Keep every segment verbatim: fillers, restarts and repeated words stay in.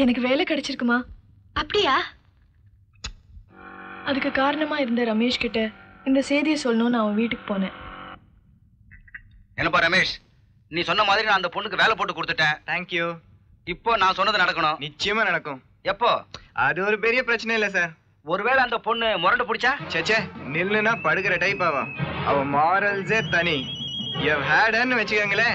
எனக்கு வேலை கிடைச்சிருக்குமா? அப்படியா? அதுக்கு காரணமா இருந்த ரமேஷ் கிட்ட இந்த செய்தியை சொல்லணும்னு அவன் வீட்டுக்கு போனேன். என்னப்பா ரமேஷ், நீ சொன்ன மாதிரி நான் அந்த பொண்ணுக்கு வேலை போட்டு கொடுத்துட்டேன். தேங்க்யூ. இப்போ நான் சொன்னது நடக்கணும். நிச்சயமா நடக்கும். எப்போ? அது ஒரு பெரிய பிரச்சனை இல்ல சார். ஒருவேளை அந்த பொண்ணு முரண்டு பிடிச்சா? சேச்சே, நில்லுனா படுக்கிற டைப் ஆவா. அவ மாரல்ஸே தனி. யூ ஹவ் ஹேட் வச்சுக்கோங்களேன்.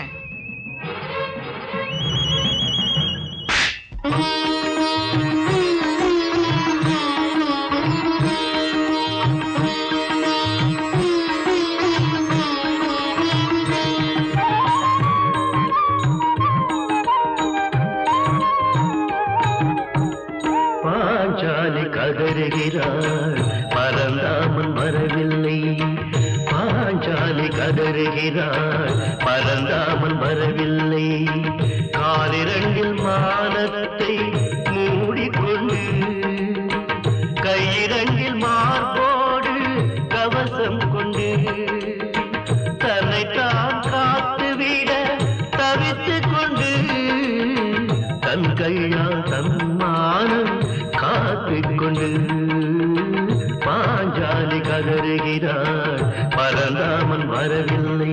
பாஞ்சாலி கதறுகிறாள், பரந்தாமன் வரவில்லை. பாஞ்சாலி கதறுகிறாள், பரந்தாமன் வரவில்லை. காலிரண்டில் மானத்தை மூடிக்கொண்டு, கையிரண்டில் மார்போடு கவசம் கொண்டு, தன்னைத்தான் காத்துவிட தவித்துக் கொண்டு, தன் கையால் தன்மானம் காத்துக்கொண்டு பாஞ்சாலி கதறுகிறாள், பரந்தாமன் வரவில்லை.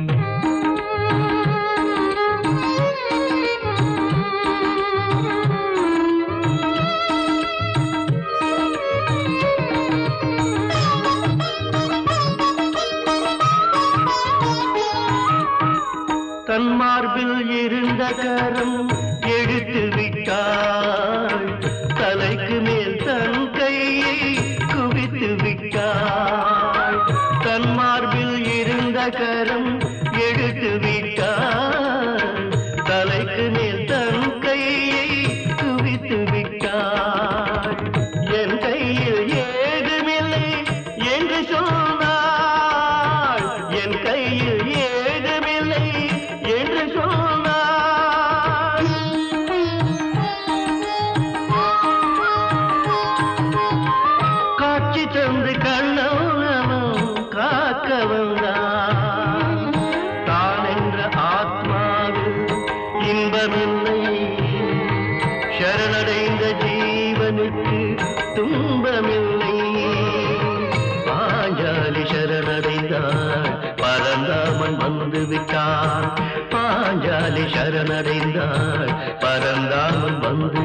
தன் மார்பில் இருந்த கரம் எடுத்து விட்டாள், தலைக்கு மேல் தன் கையை குவித்து விட்டாள். தன் மார்பில் இருந்த கரம் எடுத்து விட்டாள், தலைக்கு மேல் தன் கையை குவித்து விட்டாள். என் கையில் ஏதுமில்லை என்று சொன்னாள், என் கையில் ஏதுமில்லை என்று சொன்னாள். காட்சி தந்து கண்ணவனும் காக்க வந்தான். தான் என்ற ஆத்மாவில் இன்பமில்லை, சரணடைந்த ஜீவனுக்கு துன்பமில்லை. பாஞ்சாலி சரணடைந்தாள், பரந்தாமன் வந்து விட்டான். பாஞ்சாலி சரணடைந்தாள், பரந்தாமன் வந்து